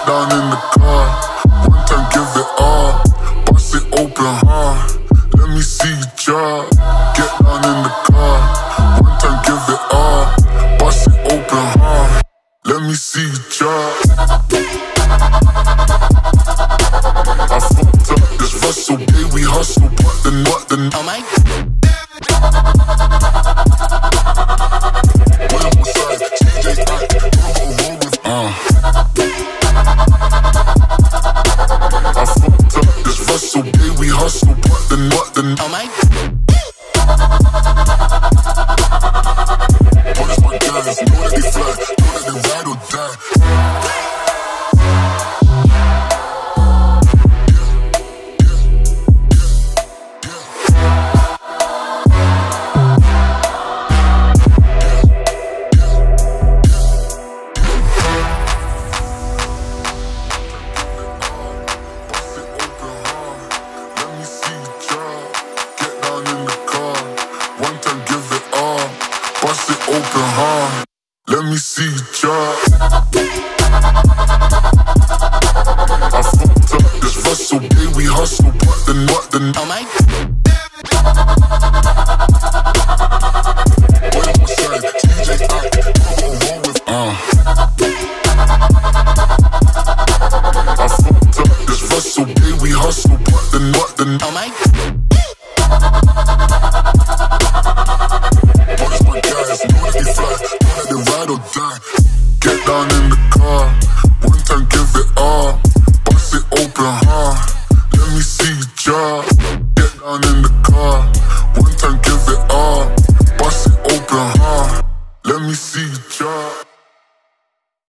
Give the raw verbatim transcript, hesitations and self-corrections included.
down in the car. One time, give it all. Bust it open hard. Let me see you drop. Get down in the car. One time, give it all. Bust it open hard. Let me see you drop. I fucked up this Russell, baby, we hustle, but then what then? Oh my. Uh. I fucked up this Russell, baby, we hustle, but then what then? Oh my. What is my guys? Know that they fly, know that they ride or die. Bust it open hard. Let me see you drop. I fucked up this Russell, baby, we hustle, but then what then? Oh my. Boy, on my side, D J I, roll with uh. I fucked up this Russell, baby, we hustle, but then what then? Oh my. Get down in the car, one time give it all. Bust it open hard, let me see you drop. Get down in the car.